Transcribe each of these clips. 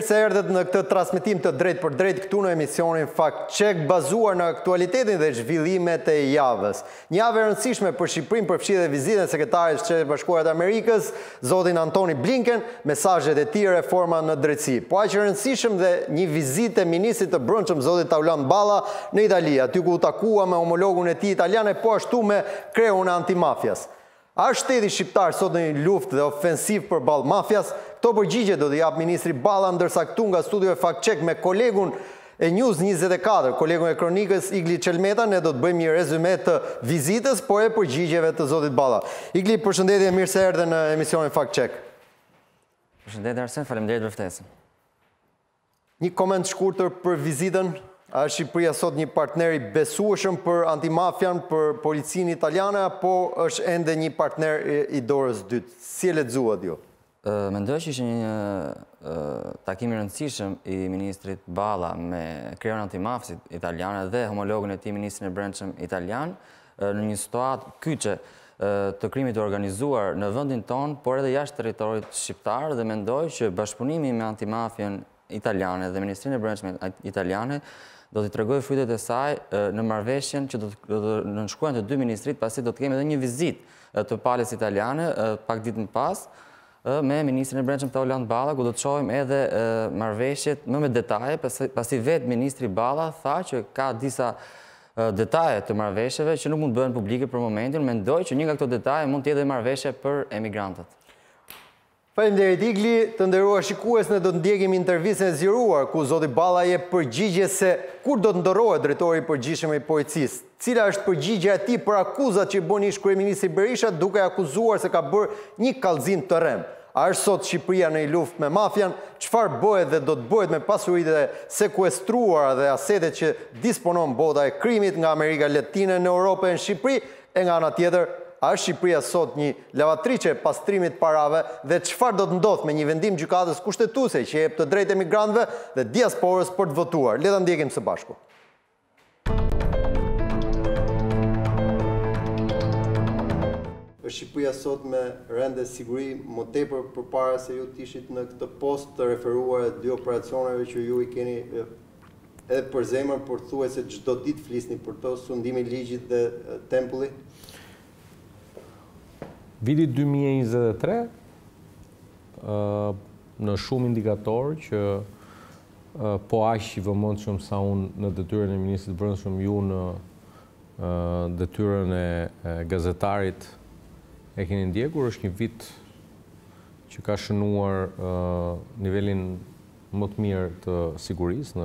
mirë se erdhët në këtë transmetim të drejt për drejt këtu në emisionin Fact Check bazuar në aktualitetin dhe zhvillimet e javës. Një javë e rëndësishme për Shqipërinë përfshi dhe vizitën e sekretarit të Shtetit Bashkuar të Amerikës, zotin Antony Blinken, mesazhet e tij reforma në drejtësi. Po aq e rëndësishëm dhe një vizitë e ministrit të brendshëm zotit Tauland Balla në Itali, aty ku u takua me homologun e tij italian e po ashtu me kreun e antimafias. A është shteti shqiptar sot në një luftë dhe ofensiv përballë mafias? Këto përgjigje do t'i jap ministri Balla, ndërsa këtu nga studio e Fact Check me kolegun e News 24, kolegun e kronikës Igli Çelmeta, ne do të bëjmë një rezume të vizitës, por e përgjigjeve të zotit Balla. Igli, përshëndetje, mirë se erdhe në emisionin Fact Check. Përshëndetje Arsen, faleminderit për ftesën. Një koment shkurtër për vizitën. A është Shqipëria sot një partner i besueshëm për antimafian, për policinë italiane, apo është ende një partner i dorës dytë? Si e lexuat ju? Mendoj që ishte një takim i rëndësishëm i ministrit Balla me kreun antimafsit italiane dhe homologun e tij ministrin e brendshëm italian në një situatë kyçe të krimit të organizuar në vendin tonë, por edhe jashtë territorit shqiptar, dhe mendoj që bashkëpunimi me antimafien italiane dhe ministrinë e brendshme italiane do t'i tregoj frytet e saj në marrëveshjen që do të nënshkruajnë të dy ministrit, pasi do të kemi edhe një vizitë të palës italiane pak ditë më pas me ministrin e brendshëm Tauland Balla, ku do të shohim edhe marrëveshjet më me detaje, pasi vetë ministri Balla tha që ka disa detaje të marrëveshjeve që nuk mund të bëhen publike për momentin. Mendoj që një nga këto detaje mund të jetë marrëveshje për emigrantët. Faleminderit Igli, të nderuar shikues, ne do të ndjekim intervistën e zgjeruar ku zoti Balla jep përgjigje se kur do të ndërrohet drejtori i përgjithshëm i policisë. Cila është përgjigjja e tij për akuzat që bën ish kryeministri Berisha, duke akuzuar se ka bërë një kallëzim të rrem. A është sot Shqipëria në një luftë me mafian? Çfarë bëhet dhe do të bëhet me pasuritë e sekuestruara dhe asetet që disponon bota e krimit nga Amerika Latine në Europë e në Shqipëri? E nga ana tjetër, a është Shqipëria sot një lavatriçe pastrimit parave dhe çfarë do të ndodhë me një vendim gjykatës kushtetuese që jep të drejtë emigrantëve dhe diasporës për të votuar? Le ta ndjekim së bashku. Është Shqipëria sot me rende siguri më tepër përpara se ju të ishit në këtë post të referuar e dy operacioneve që ju i keni edhe për zemër, por thuajse çdo ditë flisni për to, sundimi i ligjit dhe tempulli? Viti 2023, në shumë indikatorë që po aq i vëmendshëm sa unë në detyrën e ministrit brendshëm, ju në detyrën e gazetarit e keni ndjekur, është një vit që ka shënuar nivelin më të mirë të sigurisë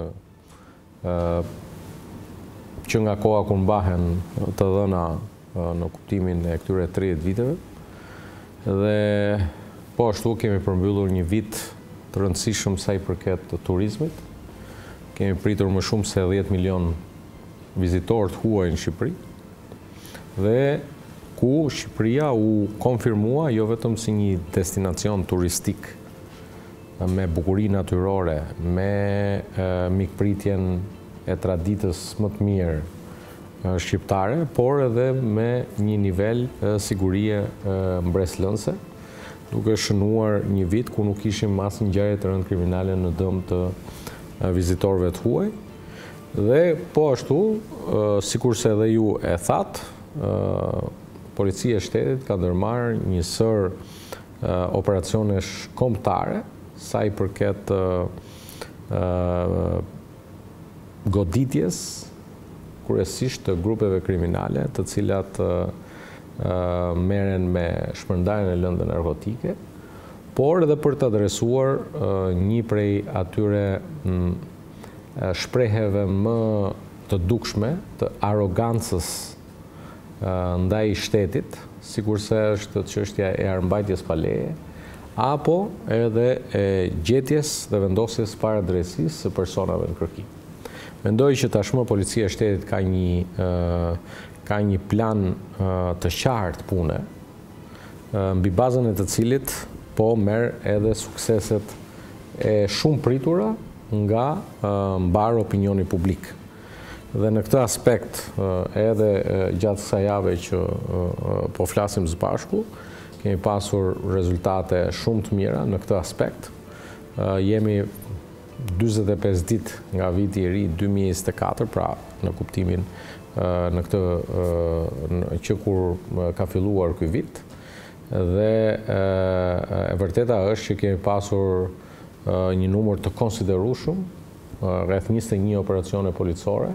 që nga koha kur mbahen të dhëna në kuptimin e këtyre 30 viteve. Dhe po ashtu kemi përmbyllur një vit të rëndësishëm sa i përket të turizmit. Kemi pritur më shumë se 10 milion vizitorë të huaj në Shqipëri, dhe ku Shqipëria u konfirmua jo vetëm si një destinacion turistik me bukuri natyrore, me mikpritjen e traditës më të mirë shqiptare, por edhe me një nivel sigurie mbreslënse, duke shënuar një vit ku nuk ishim asnjë ngjarje të rëndë kriminale në dëm të vizitorëve të huaj. Dhe po ashtu, sikurse edhe ju e thatë, Policia e Shtetit ka ndërmarrë një sër operacionesh kombëtare sa i përket goditjes kryesisht të grupeve kriminale, të cilat merren me shpërndarjen e lëndëve narkotike, por edhe për të adresuar një prej atyre shprehjeve më të dukshme të arrogancës ndaj shtetit, sikurse është çështja e armbajtjes pa leje, apo edhe e gjetjes dhe vendosjes para drejtësisë së personave në kërkim. Mendoj që tashmë Policia e Shtetit ka një plan të qartë pune, mbi bazën e të cilit po merr edhe sukseset e shumë pritura nga mbar opinioni publik. Dhe në këtë aspekt, edhe gjatë kësaj jave që po flasim së bashku, kemi pasur rezultate shumë të mira në këtë aspekt. Jemi 45 ditë nga viti i ri 2024, pra në kuptimin në këtë që kur ka filluar ky vit, dhe e vërteta është që kemi pasur një numër të konsiderueshëm, rreth 21 operacione policore,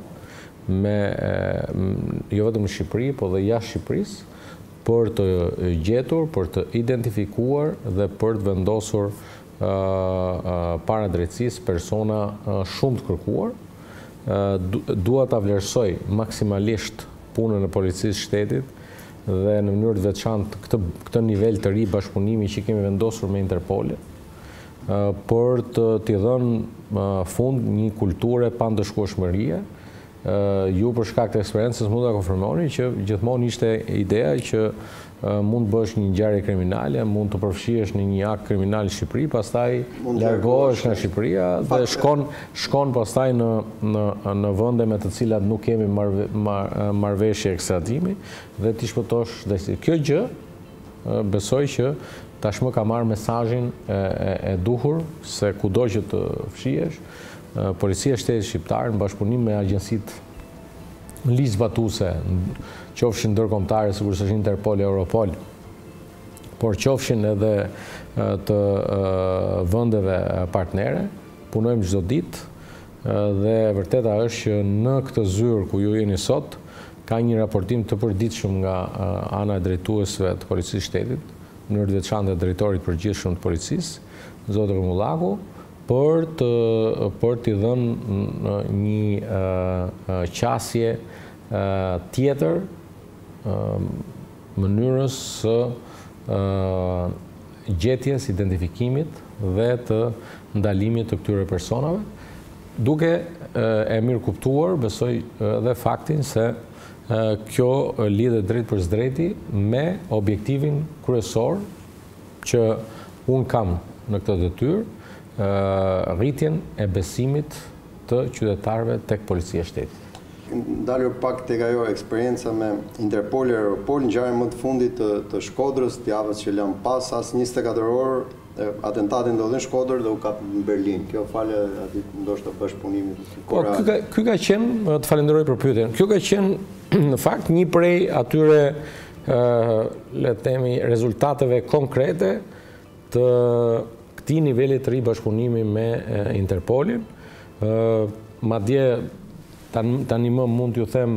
jo vetëm në Shqipëri, po dhe jashtë Shqipërisë, për të gjetur, për të identifikuar dhe për të vendosur para drejtësisë persona shumë të kërkuar. Dua ta vlerësoj maksimalisht punën e policisë shtetit dhe në mënyrë të veçantë këtë nivel të ri bashkëpunimi që kemi vendosur me Interpolin, për t'i dhënë fund një kulture pa ndëshkueshmërie. Ju për shkak të eksperiencës mund ta konfirmoni që gjithmonë ishte ideja që mund të bësh një ngjarje kriminale, mund të përfshihesh në një akt kriminal në Shqipëri, pastaj largohesh nga Shqipëria dhe shkon pastaj në vende me të cilat nuk kemi marrëveshje ekstradimi dhe ti shpëtosh drejtësi. Kjo gjë besoj që tashmë ka marrë mesazhin e duhur se kudo që të fshihesh, Policia e Shtetit Shqiptar në bashkëpunim me agjencitë ligjzbatuese, qofshin ndërkombëtare, sigurisht është Interpol e Europol, por qofshin edhe të vendeve partnere, punojmë çdo ditë dhe vërteta është që në këtë zyrë ku ju jeni sot, ka një raportim të përditshëm nga ana e drejtuesve të Policisë Shtetit, në mënyrë të veçantë të drejtorit përgjithshëm të policisë, zoti Rumullaku, për t'i dhënë një qasje tjetër mënyrës së gjetjes, identifikimit dhe të ndalimit të këtyre personave, duke e mirë kuptuar, besoj dhe faktin se kjo lidhet drejt për drejti me objektivin kryesor që unë kam në këtë detyrë, rritjen e besimit të qytetarëve tek policia e shtetit. Ndalur pak tek ajo eksperjenca me Interpol e Europol, ngjarja më të fundit të Shkodrës, të javës që lëm pas, as 24 orë atentati ndodhi në Shkodër dhe u kap në Berlin. Kjo falë aty ndoshta bashkëpunimit. Po ky ka qenë, të falenderoj për pyetjen. Kjo ka qenë në fakt një prej atyre le të themi rezultateve konkrete të këtij niveli të ri bashkëpunimi me Interpolin. Madje tani më mund t'ju them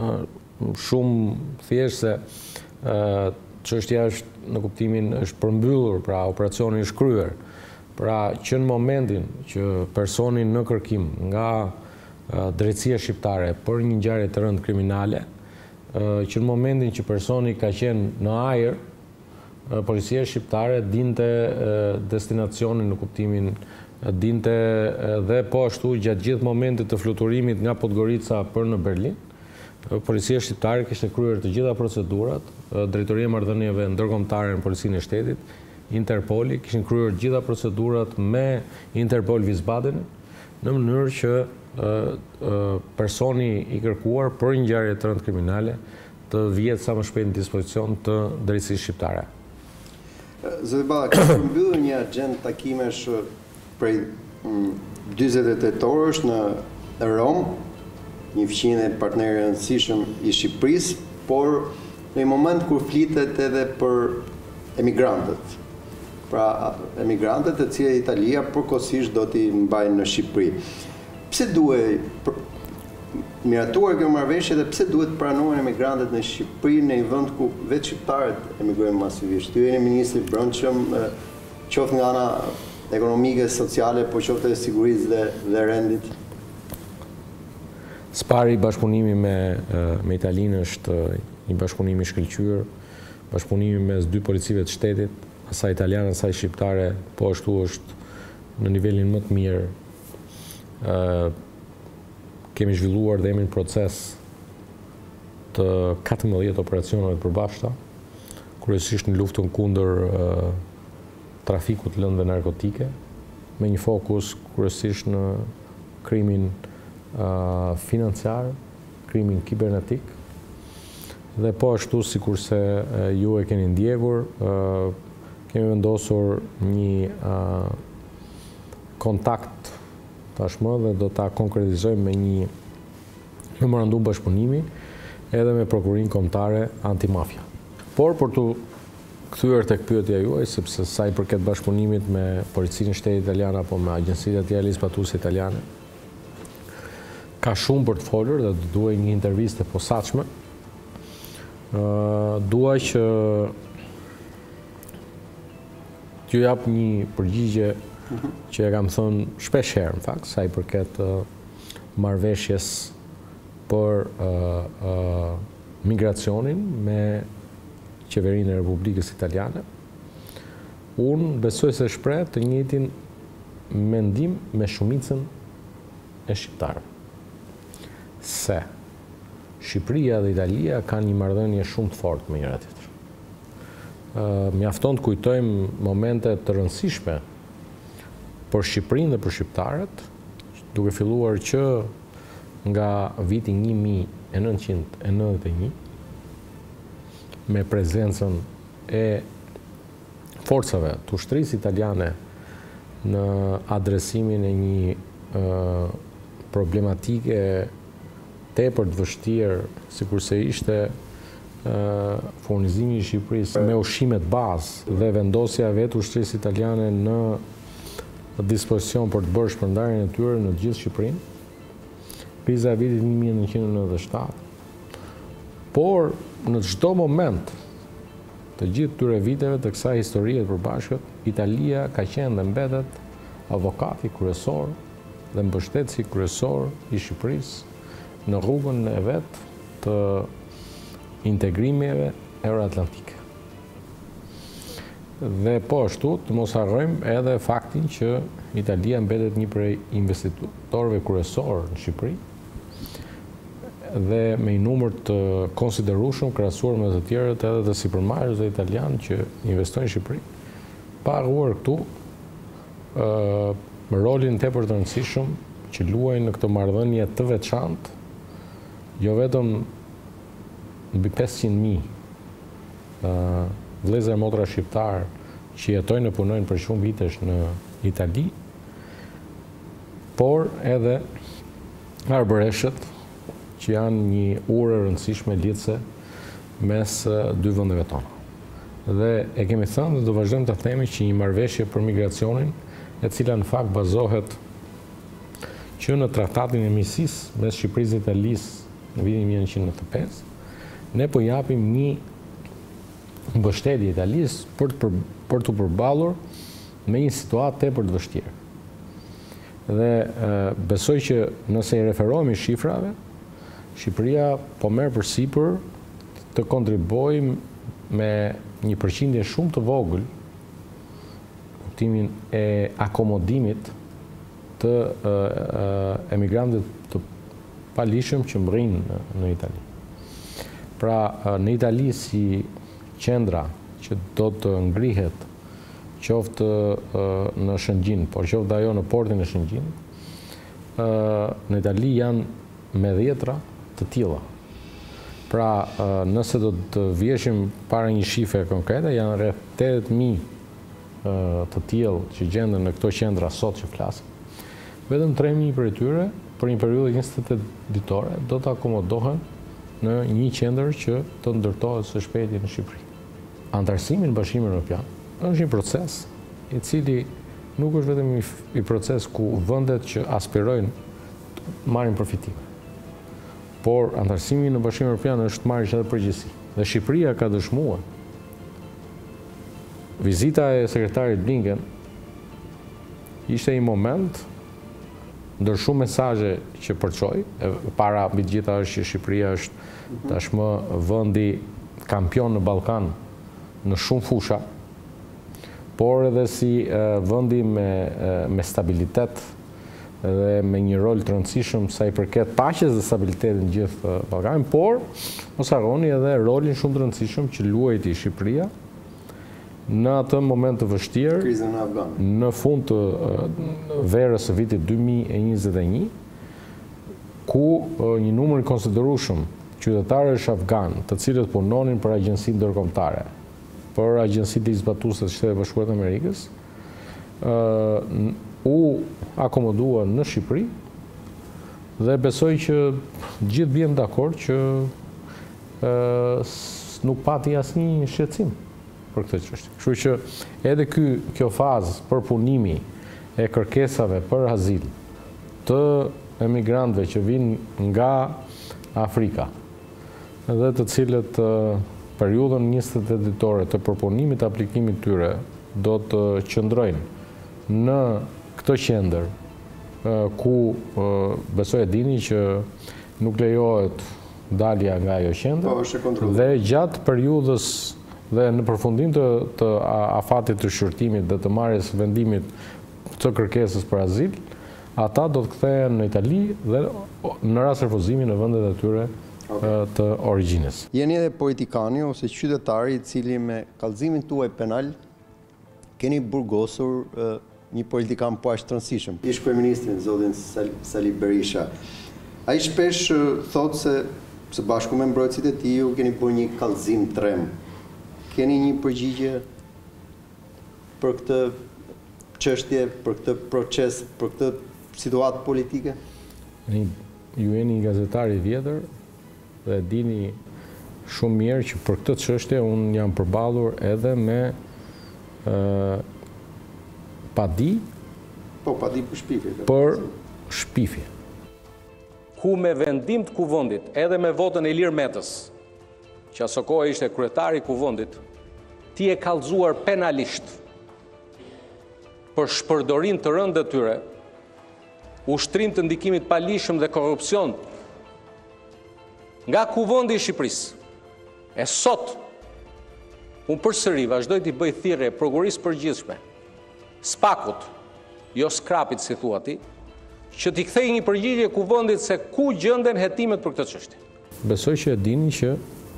shumë thjesht se çështja është në kuptimin është përmbyllur, pra operacioni është kryer. Pra që në momentin që personi në kërkim nga drejtësia shqiptare për një ngjarje të rëndë kriminale, që në momentin që personi ka qenë në ajër, policia shqiptare dinte destinacionin në kuptimin dinte dhe po ashtu gjatë gjithë momentit të fluturimit nga Podgorica për në Berlin. Policia shqiptare kishte kryer të gjitha procedurat, Drejtoria e Marrëdhënieve Ndërkombëtare në Policinë e Shtetit, Interpoli kishin kryer gjitha procedurat me Interpol Wiesbaden në mënyrë që personi i kërkuar për një ngjarje të rëndë kriminale të vihet sa më shpejt në dispozicion të drejtësisë shqiptare. Zoti Balla, ka përmbyllur një agjend takimesh prej 48 orësh në Rom, një fqinje partner i rëndësishëm i Shqipërisë, por në një moment kur flitet edhe për emigrantët. Pra emigrantët të cilët Italia përkohësisht do t'i mbajnë në Shqipëri. Pse duhet miratuar kjo marrëveshje dhe pse duhet pranohen emigrantët në Shqipëri në një vend ku vetë shqiptarët emigrojnë masivisht? Ju jeni ministri i brendshëm, qoftë nga ana ekonomike, sociale, po qoftë edhe sigurisë dhe rendit. Spari bashkëpunimi me Italinë është një bashkëpunim i shkëlqyer, bashkëpunimi mes dy policive të shtetit, asaj italiane, asaj shqiptare, po ashtu është në nivelin më të mirë. Kemi zhvilluar dhe jemi në proces të 14 operacioneve të përbashkëta, kryesisht në luftën kundër trafikut të lëndëve narkotike, me një fokus kryesisht në krimin financiar, krimin kibernetik, dhe po ashtu sikurse ju e keni ndjekur, kemi vendosur një kontakt tashmë dhe do ta konkretizojmë me një memorandum bashkëpunimi edhe me Prokurinë Kombëtare Antimafia. Por për të kthyer tek pyetja juaj, sepse sa i përket bashkëpunimit me Policinë e Shtetit Italian apo me agjencitë e tjera ligjpatuese italiane, ka shumë për të folur dhe duaj një intervistë e posaçme. Dua që t'ju jap një përgjigje që e kam thënë shpesh herë, në fakt, sa i përket marrëveshjes për migracionin me qeverinë e Republikës Italiane. Unë besoj se shpreh të njëjtin mendim me shumicën e shqiptarëve. Se Shqipëria dhe Italia kanë një marrëdhënie shumë të fortë me njëra tjetrën. Mjafton të kujtojmë momente të rëndësishme për Shqipërinë dhe për shqiptarët, duke filluar që nga viti 1991 me prezencën e forcave të ushtrisë italiane në adresimin e një problematike tepër të vështirë, sikurse ishte furnizimi i Shqipërisë me ushqimet bazë dhe vendosja vetë ushtrisë italiane në dispozicion për të bërë shpërndarjen e tyre në gjithë Shqipërinë, kriza e vitit 1997. Por në çdo moment të gjithë këtyre viteve të kësaj historie të përbashkët, Italia ka qenë dhe mbetet avokati kryesor dhe mbështetësi kryesor i Shqipërisë në rrugën e vet të integrimeve euroatlantike. Dhe po ashtu të mos harrojmë edhe faktin që Italia mbetet një prej investitorëve kryesor në Shqipëri dhe me një numër të konsiderueshëm krahasuar me të tjerët edhe të sipërmarrësve italianë që investojnë në Shqipëri, pa harruar këtu rolin tepër të rëndësishëm që luajnë në këtë marrëdhënie të veçantë, jo vetëm mbi 500.000 vëllezër e motra shqiptar që jetojnë e punojnë për shumë vitesh në Itali, por edhe arbëreshët që janë një urë e rëndësishme lidhëse mes dy vendeve tona. Dhe e kemi thënë dhe do vazhdojmë të themi që një marrëveshje për migracionin, e cila në fakt bazohet që në traktatin e miqësisë mes Shqipërisë dhe Italisë në vitin 1995, ne po japim një mbështetje Italisë për të përballur me një situatë tepër të vështirë. Dhe besoj që nëse i referohemi shifrave, Shqipëria po merr përsipër të kontribuojë me një përqindje shumë të vogël kuptimin e akomodimit të emigrantëve të palishëm që mbërrin në Itali. Pra, në Itali si qendra që do të ngrihet qoftë në Shëngjin, por qoftë ajo në portin e Shëngjin, në Itali janë me dhjetra të tilla. Pra, nëse do të vjeshim para një shifre konkrete, janë rreth 80.000 të tillë që gjenden në këto qendra sot që flasim. Vetëm 3.000 prej tyre për një periudhë 28 ditore do të akomodohen në një qendër që të ndërtohet së shpejti në Shqipëri. Antarësimi në Bashkimin Evropian është një proces i cili nuk është vetëm një proces ku vendet që aspirojnë marrin përfitime. Por antarësimi në Bashkimin Evropian është marrësh edhe përgjegjësi. Dhe Shqipëria ka dëshmuar. Vizita e sekretarit Blinken ishte një moment ndër shumë mesazhe që përçoi, para mbi të gjitha është që Shqipëria është tashmë vendi kampion në Ballkan në shumë fusha, por edhe si vendi me stabilitet dhe me një rol të rëndësishëm sa i përket paqes dhe stabilitetit në gjithë Ballkanin, por mos harroni edhe rolin shumë të rëndësishëm që luajti Shqipëria në atë moment të vështirë, në fund të verës së vitit 2021, ku një numër i konsiderueshëm qytetarësh afgan, të cilët punonin për agjencitë ndërkombëtare, për agjencitë ligjzbatuese të Shtetit Bashkuar të Amerikës, u akomodua në Shqipëri dhe besoj që gjithë bjem dakord që nuk pati asnjë shqetësim për këtë çështje. Kështu që edhe kjo fazë për punimi e kërkesave për azil të emigrantëve që vinë nga Afrika dhe të cilët periudhën 28 ditore të përpunimit të aplikimit tyre do të qëndrojnë në këtë qendër ku besoj e dini që nuk lejohet dalja nga ajo qendër dhe gjatë periudhës dhe në përfundim të afatit të shqyrtimit dhe të marrjes vendimit të kërkesës për azil, ata do të kthehen në Itali dhe në rast refuzimi në vendet e tyre të origjinës. Jeni edhe politikani ose qytetari i cili me kallëzimin tuaj penal keni burgosur një politikan poashtë rëndësishëm. Ish kryeministrin zotin Sali Berisha. Ai shpesh thotë se së bashku me mbrojtësit e tij keni bërë një kallëzim trem. Keni një përgjigje për këtë çështje, për këtë proces, për këtë situatë politike? Ju jeni një gazetar i vjetër dhe dini shumë mirë që për këtë çështje unë jam përballur edhe me padi për shpifje. Për shpifje. Ku me vendim të kuvendit, edhe me votën e Ilir Metës, që aso kohë ishte kryetari i kuvendit, ti e kallëzuar penalisht për shpërdorim të rëndë të tyre, ushtrim të ndikimit palishëm dhe korrupsion nga kuvendi i Shqipërisë. E sot, unë përsëri vazhdoj t'i bëj thirrje prokurisë përgjithshme, SPAK-ut, jo skrapit si thua ti, që t'i kthej një përgjigje kuvendit se ku gjenden hetimet për këtë çështje. Besoj që e dini që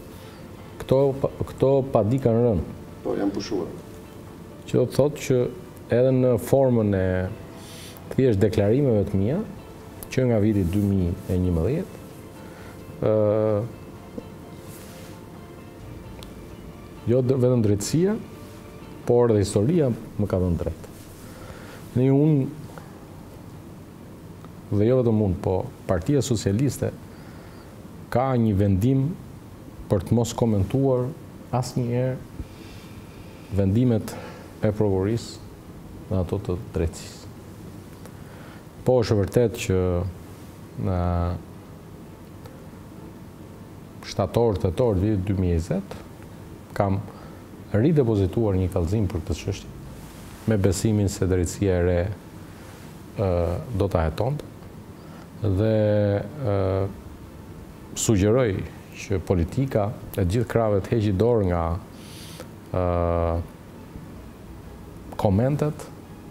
këto padi kanë rënë. Po, janë pushuar. Që do të thotë që edhe në formën e thjesht deklarimeve të mia, që nga viti 2011, jo vetëm drejtësia, por edhe historia më ka dhënë drejt. Në unë, dhe jo vetëm unë, po Partia Socialiste ka një vendim për të mos komentuar asnjëherë vendimet e prokurisë dhe ato të drejtësisë. Po është vërtet që në shtator-tetor vitit 2020 kam ridepozituar një kallëzim për këtë çështje me besimin se drejtësia e re do ta hetonte dhe sugjeroj që politika e gjithë krave të heqi dorë nga komentet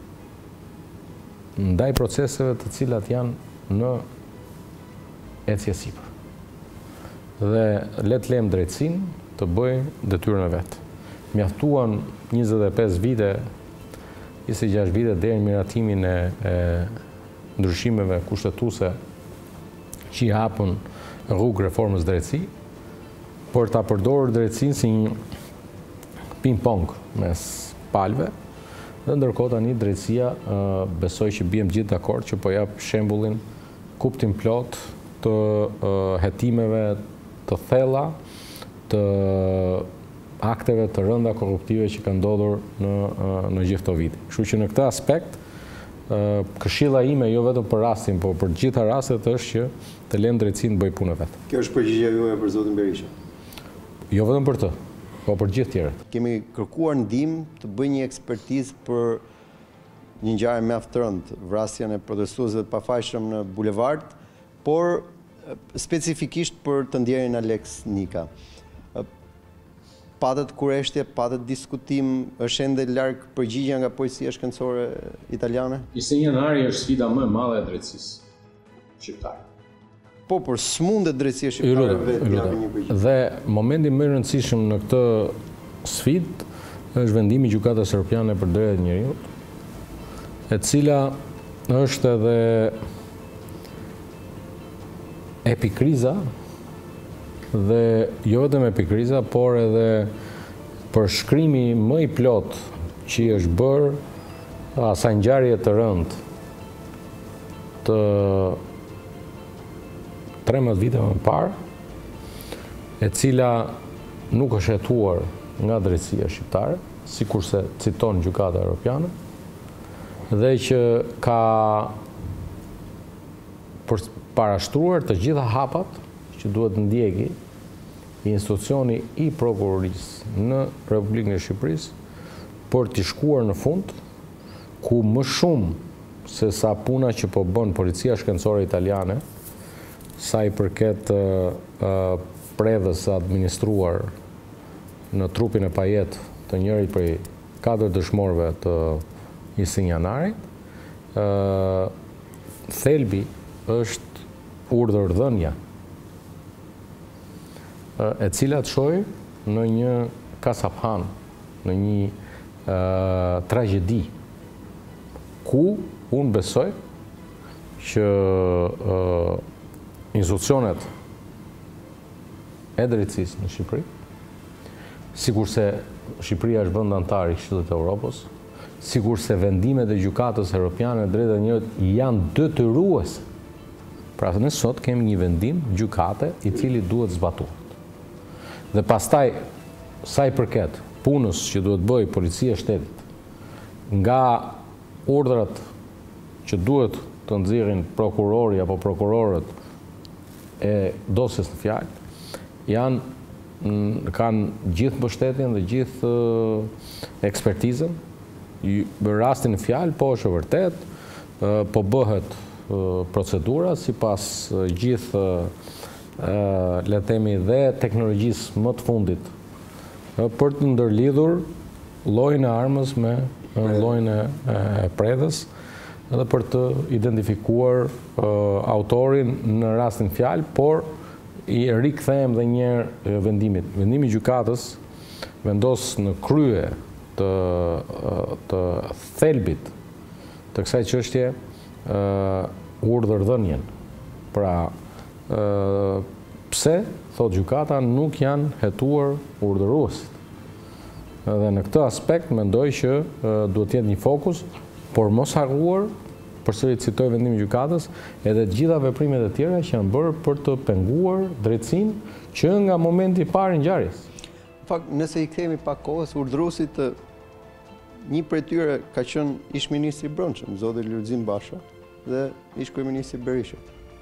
ndaj proceseve të cilat janë në ecje sipër. Dhe le të lejmë drejtësinë të bëjë detyrën e vet. Mjaftuan 25 vite, 26 vite deri në miratimin e ndryshimeve kushtetuese që i hapën rrugë reformës drejtësi, për ta përdorur drejtësinë si një ping-pong mes palëve, dhe ndërkohë tani drejtësia besoj që bijem gjithë dakord që po jap shembullin kuptim plot të hetimeve të thella, të akteve të rënda korruptive që kanë ndodhur në gjithë këto vite. Kështu që në këtë aspekt, këshilla ime jo vetëm për rastin, por për gjitha rastet është që të lëmë drejtësinë bëj punën vet. Kjo është përgjigjja juaj për zotin Berisha? Jo vetëm për të, po për gjithë tjerët. Kemi kërkuar ndihmë të bëjë një ekspertizë për një ngjarje mjaft të rëndë, vrasjen e protestuesve të pafajshëm në bulevard, por specifikisht për të ndjerin Alex Nika. Patët kureshtje, patët diskutim, është ende larg përgjigja nga policia shkencore italiane? 21 janari është sfida më e madhe e drejtësisë shqiptare. Po, por s'mundet drejtësia shqiptare vetë japë një përgjigje. Dhe momenti më i rëndësishëm në këtë sfidë është vendimi i Gjykatës Evropiane për Drejtat e Njerëzit, e cila është edhe epikriza dhe jo vetëm epikriza, por edhe përshkrimi më i plot që i është bërë asaj ngjarje të rëndë të 13 viteve më parë, e cila nuk është hetuar nga drejtësia shqiptare, sikurse citon Gjykata Evropiane, dhe që ka parashtruar të gjitha hapat që duhet ndjeki institucioni i prokurorisë në Republikën e Shqipërisë për t'i shkuar në fund, ku më shumë se sa puna që po bën policia shkencore italiane, sa i përket predhës administruar në trupin e pajet të njërit prej 4 dëshmorëve të Isinjanarit, thelbi është urdhërdhënia, e cila të shojë në një kasaphan, në një tragjedi, ku unë besoj që institucionet e drejtësisë në Shqipëri, sikurse Shqipëria është vend antar i Këshillit të Evropës, sikurse vendimet e Gjykatës Evropiane e Drejtave të Njerëzit janë detyruese. Pra ne sot kemi një vendim gjykate i cili duhet zbatuar. Dhe pastaj, sa i përket punës që duhet bëj policia e shtetit, nga urdhrat që duhet të nxjerrin prokurori apo prokurorët e dosjes në fjalë, kanë gjithë mbështetjen dhe gjithë ekspertizën. Rastin në fjalë, po është e vërtet, po bëhet procedura sipas gjithë le të themi dhe teknologjisë më të fundit për të ndërlidhur llojin e armës me llojin e predhës dhe për të identifikuar autorin në rastin fjalë, por i rikthehem dhe një vendimit. Vendimi i gjykatës vendos në krye të thelbit të kësaj çështje urdhërdhënien. Pra, pse, thot gjykata, nuk janë hetuar urdhëruesit. Dhe në këtë aspekt mendoj që duhet të jetë një fokus, por mos harruar, përsëri citoj vendimin e gjykatës, edhe të gjitha veprimet e tjera që janë bërë për të penguar drejtësinë që nga momenti i parë i ngjarjes. Në fakt, nëse i kthehemi pak kohës, urdhëruesit një prej tyre ka qenë ish ministri i Brendshëm, zoti Lulzim Basha, dhe ish kryeministri Berisha.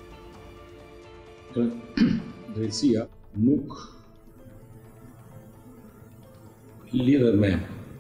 Drejtësia nuk lidhet me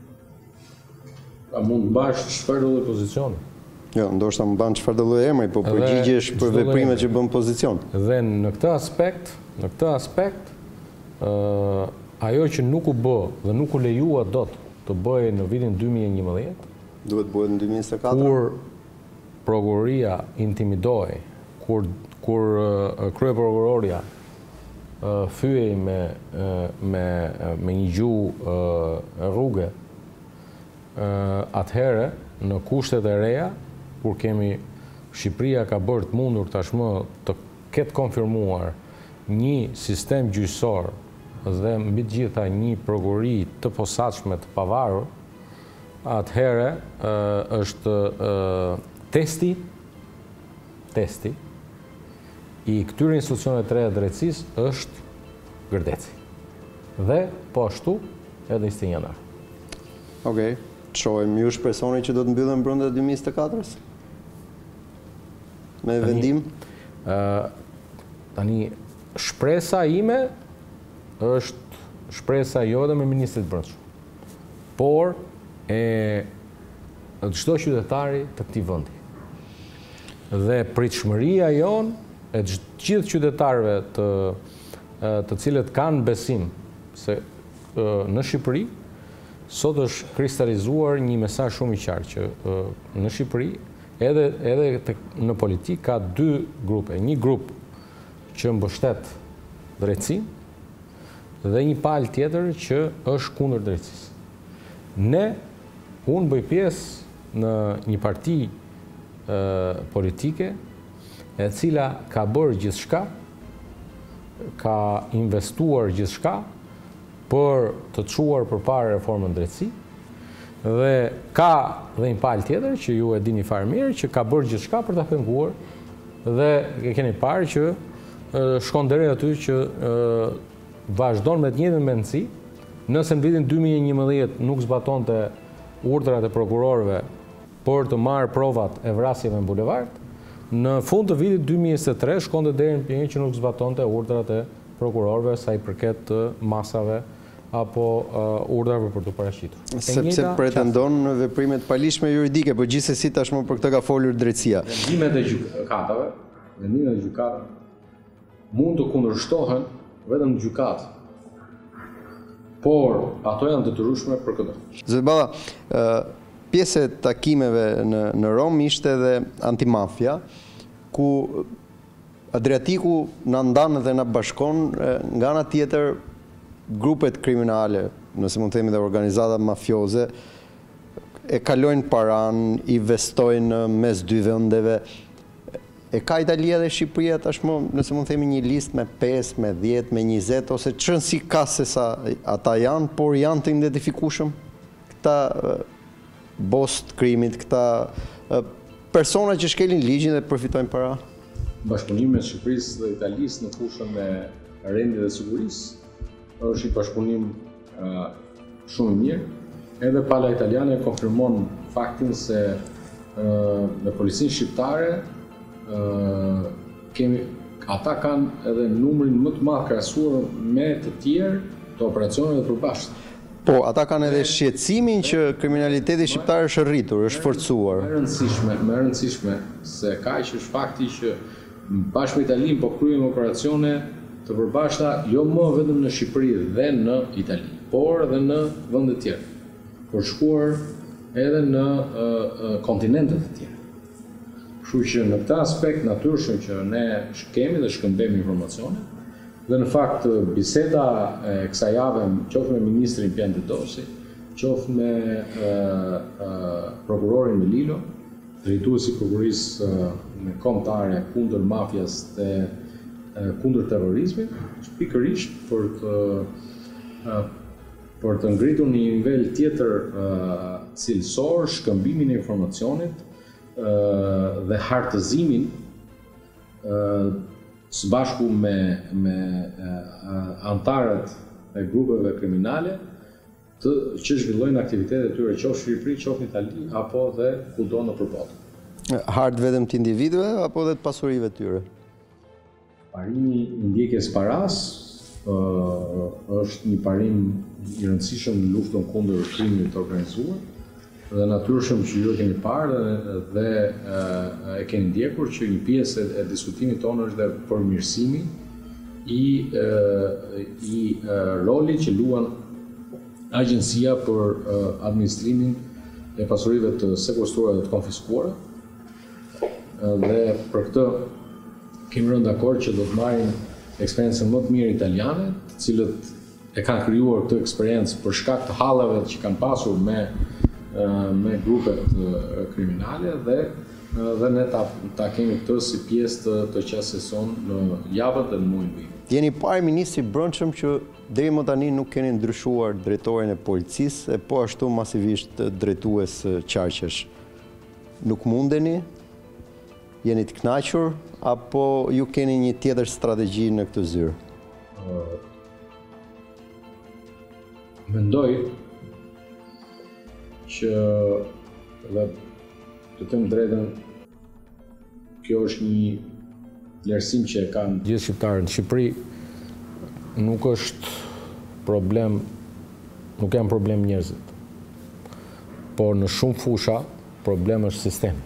a mund bash çfarë do pozicioni. Jo, ndoshta më ban çfarë do lloj emri, po përgjigjesh për veprimet që bën pozicion. Dhe në këtë aspekt, ajo që nuk u bë dhe nuk u lejua dot të bëhej në vitin 2011, duhet bëhet në 2024. Kur prokuroria intimidoi, kur kryeprokuroria fyej me një gjuhë rruge, atëherë në kushtet e reja, kur Shqipëria ka bërë të mundur tashmë të ketë konfirmuar një sistem gjyqësor dhe mbi të gjitha një prokurori të posaçme të pavarur, atëherë është testi i këtyre institucioneve të reja drejtësisë është gërdeci. Dhe po ashtu edhe Isinjanar. Okej, shohim ju personi që do të mbyllen brenda 2024-s? Me vendim? Tani, shpresa ime është shpresa jo edhe me ministrit brendshëm, por e çdo qytetari të këtij vendi. Dhe pritshmëria jon e gjithë qytetarëve të cilët kanë besim se në Shqipëri sot është kristalizuar një mesazh shumë i qartë që në Shqipëri edhe në politikë ka dy grupe. Një grup që mbështet drejtësinë dhe një palë tjetër që është kundër drejtësisë. Unë bëj pjesë në një parti politike e cila ka bërë gjithçka, ka investuar gjithçka për të çuar përpara reformën drejtësi Dhe ka dhe një palë tjetër që ju e dini fare mirë, që ka bërë gjithçka për ta penguar dhe e keni parë që shkon deri aty që vazhdon me të njëjtën mendësi. Nëse në vitin 2011 nuk zbatonte urdhrat e prokurorëve për të marrë provat e vrasjeve në bulevard, në fund të vitit 2023 shkonte deri në pikën që nuk zbatonte urdhrat e prokurorëve sa i përket të masave apo urdhrave për të paraqitur. Sepse pretendon në veprimet palishme juridike, por gjithsesi tashmë për këtë ka folur drejtësia. Vendimet e gjykatave mund të kundërshtohen vetëm në gjykatë, por ato janë detyrueshme për këtë. Zoti Balla, pjesë e takimeve në Rom ishte edhe antimafia, ku Adriatiku na ndan dhe na bashkon, nga ana tjetër grupet kriminale, nëse mund të themi dhe organizata mafioze, e kalojnë paran, investojnë mes dy vendeve. E ka Italia dhe Shqipëria tashmë, nëse mund të themi një listë me 5, me 10, me 20, ose çfarë si ka se sa ata janë, por janë të identifikueshëm këta bost krimit, këta persona që shkelin ligjin dhe përfitojnë para. Bashkëpunimi me Shqipërisë dhe Italisë në fushën e rendit dhe sigurisë është një bashkëpunim shumë i mirë. Edhe pala italiane konfirmon faktin se me policinë shqiptare ata kanë edhe numrin më të madh krahasuar me të tjerë të operacioneve të përbashkëta. Po, ata kanë edhe shqetësimin që kriminaliteti shqiptar është rritur, është forcuar. Më rëndësishme se kaq është fakti që bashkë me Italinë po kryejmë operacione të përbashkëta jo më vetëm në Shqipëri dhe në Itali, por edhe në vende të tjera, për shkuar edhe në kontinentet të tjera. Kështu që në këtë aspekt natyrshëm që ne kemi dhe shkëmbejmë informacione, dhe në fakt biseda e kësaj jave qoftë me ministrin Piantedosi, qoftë me prokurorin Melilo, drejtuesi prokurisë kombëtare kundër mafjas dhe kundër terrorizmit, pikërisht për të ngritur në një nivel tjetër cilësor shkëmbimin e informacionit dhe hartëzimin së bashku me antarët e grupeve kriminale që zhvillojnë aktivitetet e tyre qoftë në Shqipëri, qoftë në Itali apo dhe kudo në botë. Hartë vetëm të individëve apo dhe të pasurive të tyre? Parimi i ndjekjes paras është një parim i rëndësishëm në luftën kundër krimit të organizuar dhe natyrshëm që ju e keni parë dhe e keni ndjekur që një pjesë e diskutimit tonë është dhe përmirësimi i rolit që luan Agjencia për administrimin e pasurive të sekuestruara dhe të konfiskuara dhe për këtë kemi rënë dakord që do të marrin eksperiencën më të mirë italiane, të cilët e kanë krijuar këtë eksperiencë për shkak të hallave që kanë pasur me grupet kriminale dhe ne ta kemi këtë si pjesë të qasjes sonë në javët dhe në muajin vim. Jeni parë ministri brendshëm që deri më tani nuk keni ndryshuar drejtorin e policisë, e po ashtu masivisht drejtues qarqesh. Nuk mundeni? Jeni të kënaqur apo ju keni një tjetër strategji në këtë zyrë? Mendoj që dhe të them drejtën, kjo është një vlerësim që e kanë gjithë shqiptarët në Shqipëri. Nuk është problem, nuk janë problem njerëzit, por në shumë fusha problem është sistemi.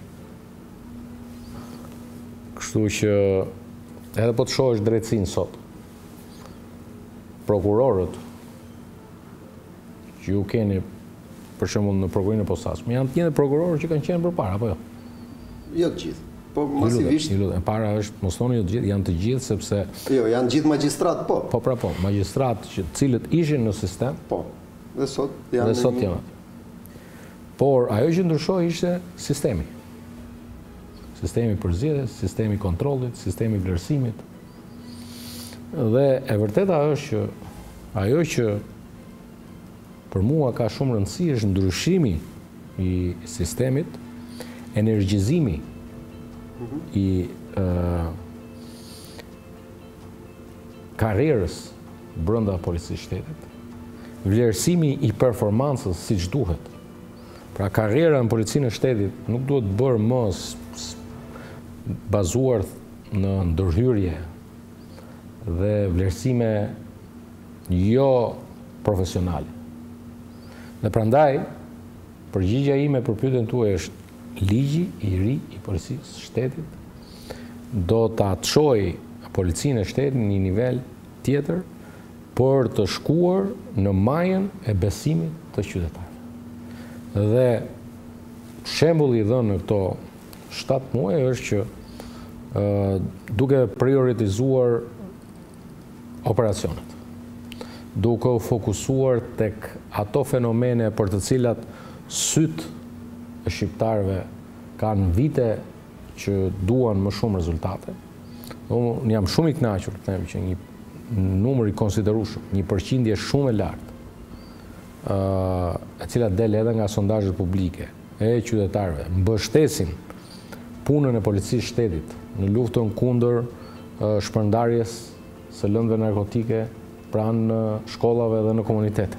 Kështu që edhe po të shohësh drejtësinë sot, prokurorët që ju keni për shembull në prokurorinë e posaçme, janë të njëjtë prokurorë që kanë qenë përpara, apo jo? Jo të gjithë. Po masivisht. E para është, mos thoni jo të gjithë, janë të gjithë sepse jo, janë gjithë magjistrat, po. Po, magjistrat që cilët ishin në sistem. Po. Dhe sot janë. Dhe sot janë. Por ajo që ndryshoi ishte sistemi. Sistemi përzgjedhjes, sistemi kontrollit, sistemi vlerësimit. Dhe e vërteta është që ajo që për mua ka shumë rëndësi është ndryshimi i sistemit, energjizimi i karrierës brenda policisë shtetit, vlerësimi i performancës siç duhet. Pra karriera në policinë e shtetit nuk duhet bërë më bazuar në ndërhyrje dhe vlerësime jo profesionale. Dhe prandaj, përgjigjja ime për pyetjen tuaj është ligji i ri i policisë shtetit do ta çojë policinë e shtetit në një nivel tjetër për të shkuar në majën e besimit të qytetarëve. Dhe shembulli i dhënë në këto 7 muaj është që duke prioritizuar operacionet, duke u fokusuar tek ato fenomene për të cilat sytë e shqiptarëve kanë vite që duan më shumë rezultate. Unë jam shumë i kënaqur të them që një numër i konsiderueshëm, një përqindje shumë e lartë, e cila del edhe nga sondazhet publike e qytetarëve, mbështesin punën e policisë shtetit në luftën kundër shpërndarjes së lëndëve narkotike pranë shkollave dhe në komunitete.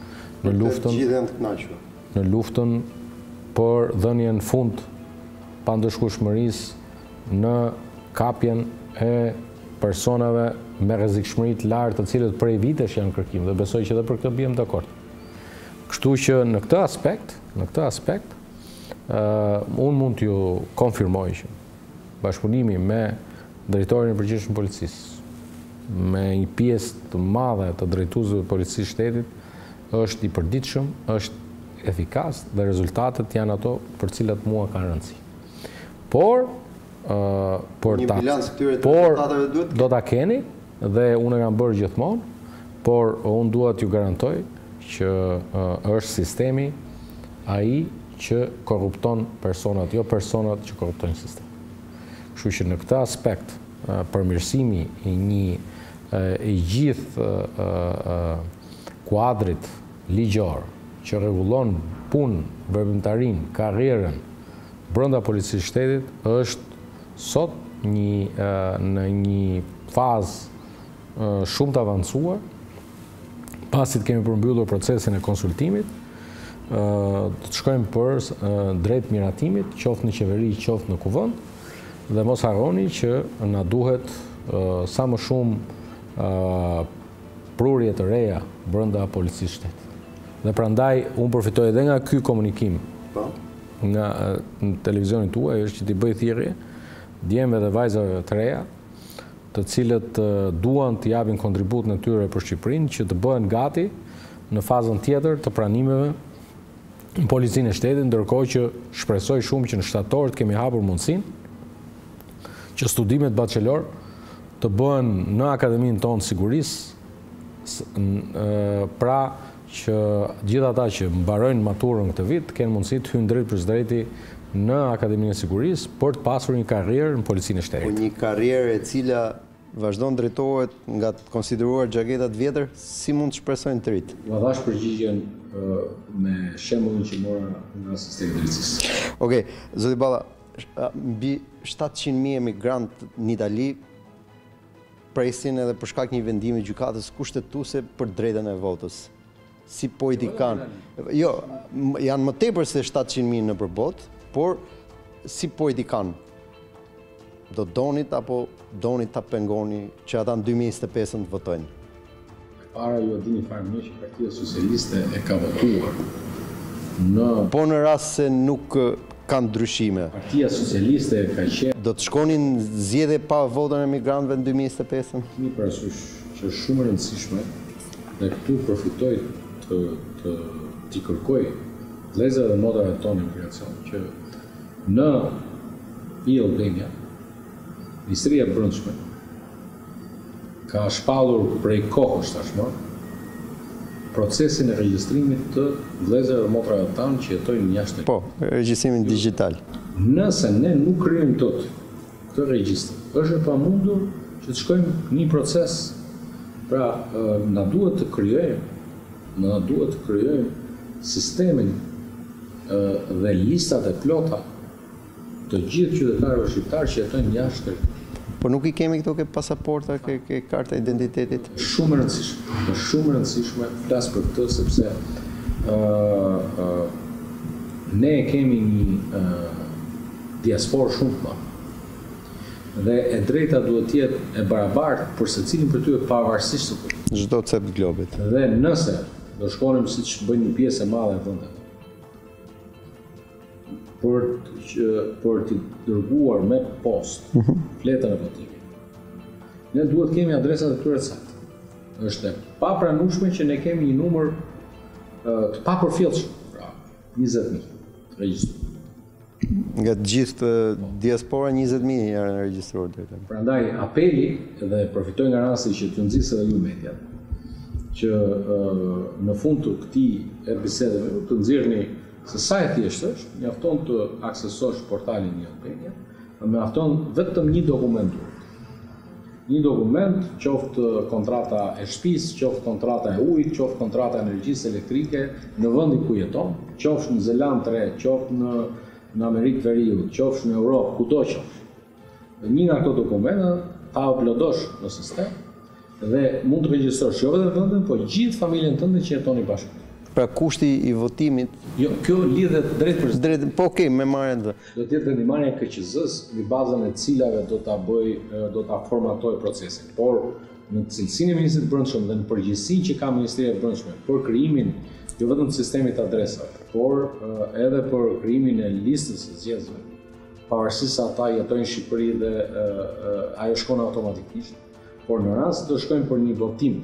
Në luftën për dhënien fund pandëshkueshmërisë në kapjen e personave me rrezikshmëri të lartë, të cilët prej vitesh janë kërkim dhe besoj që edhe për këtë bijem dakord. Kështu që në këtë aspekt, unë mund t'ju konfirmoj që bashkëpunimi me drejtorin e përgjithshëm policisë, me një pjesë të madhe të drejtuesve të policisë shtetit, është i përditshëm, është efikas dhe rezultatet janë ato për cilat mua kanë rëndësi. Por do ta keni dhe unë e kam bërë gjithmonë, por unë dua t'ju garantoj që është sistemi ai që korrupton personat, jo personat që korruptojnë sistemin. Kështu që në këtë aspekt, përmirësimi i gjithë kuadrit ligjor që rregullon punën, veprimtarinë, karrierën brenda policisë shtetit është sot në një fazë shumë të avancuar, pasi të kemi përmbyllur procesin e konsultimit, të shkojmë për drejt miratimit, qoftë në qeveri, qoftë në kuvend, dhe mos harroni që na duhet sa më shumë prurje të reja brenda policisë shtetit. Dhe prandaj unë përfitoj edhe nga ky komunikim nga në televizionin tuaj, është që t'i bëj thirrje djemve dhe vajzave të reja, të cilët duan të japin kontributën e tyre për Shqipërinë, që të bëhen gati në fazën tjetër të pranimeve në policinë e shtetit, ndërkohë që shpresoj shumë që në shtator të kemi hapur mundësinë që studimet bachelor të bëhen në akademinë tonë sigurisë, pra që gjithë ata që mbarojnë maturën këtë vit kenë mundësi të hyjnë drejt për drejti në Akademinë e Sigurisë për të pasur një karrierë në policinë e shtetit. Një karrierë e cila vazhdon drejtohet nga të konsideruar xhaketat vjetër, si mund të shpresojnë të rit? Ma dhash përgjigjen me shembullin që mora nga sistemi i drejtësisë. Okej, zoti Balla, mbi 700.000 emigrantë në Itali presin edhe për shkak një vendimi gjykatës kushtetuese për drejtën e votës. Si po i kanë? Jo, janë më tepër se 700.000 në përbot, por si po i kanë? Do donit apo donit ta pengoni që ata në 2025 të votojnë? Para ju e dini fare mirë që Partia Socialiste e ka votuar Po në rast se nuk kanë ndryshime. Partia Socialiste ka qenë. Do të shkonin zgjedhje pa votën e migrantëve në 2025? Një parasysh që është shumë e rëndësishme dhe këtu përfitoj t'i kërkoj vëllezërve dhe motrave tonë imigracion që në i Albania, Ministria e Brendshme ka shpallur prej kohësh tashmë procesin e regjistrimit të vëllezërve dhe motrave tanë që jetojnë jashtë. Po, regjistrimin digjital. Nëse ne nuk krijojmë dot këtë regjistër, është e pamundur që të shkojmë një proces. Pra, na duhet të krijojmë Ne duhet të krijojmë sistemin dhe listat e plota të gjithë qytetarëve shqiptarë që jetojnë jashtë territorit. Po nuk i kemi këto ke pasaporta, ke karta identitetit? Shumë e rëndësishme. Është shumë e rëndësishme flas për këtë sepse ne kemi një diasporë shumë të madhe. Dhe e drejta duhet të jetë e barabartë për secilin për tyre pavarësisht të Çdo cep të globit. Dhe nëse do shkonim siç bëjnë një pjesë e madhe e vendeve për të dërguar me postë fletën e votimit. Ne duhet kemi adresat e tyre saktë. Është e papranueshme që ne kemi një numër të papërfillshëm, pra 20.000 regjistruar. Nga të gjithë diaspora 20.000 janë regjistruar deri tani. Prandaj apeli dhe përfitoj nga rasti që t'ju nxisë edhe ju mediat, që në fund të këtij bisedave të nxirrni se sa e thjeshtë është, mjafton të aksesosh portalin Një Albania, mjafton vetëm një dokument. Një dokument, qoftë kontrata e shtëpisë, qoftë kontrata e ujit, qoftë kontrata e energjisë elektrike në vendin ku jeton, qoftë në Zeland të Re, qoftë në Amerikë Veriut, qoftë në Europë, kudo qoftë. Një nga këto dokumente ta uploadosh në sistem dhe mund të regjistrosh jo vetëm vendin, po gjithë familjen tënde që jetoni bashkë. Pra kushti i votimit... Jo, kjo lidhet drejt për drejt. Po okej, me marrën dhe. Do të jetë vendimarrja e KQZ-s në bazën e cilave do ta formatoj procesin. Por në cilësinë e Ministrit të Brendshëm dhe në përgjegjësinë që ka Ministria e Brendshme për krijimin jo vetëm të sistemit të adresave, por edhe për krijimin e listës së zgjedhësve, pavarësisht se ata jetojnë në Shqipëri dhe ajo shkon automatikisht, por në rast të shkojnë për një votim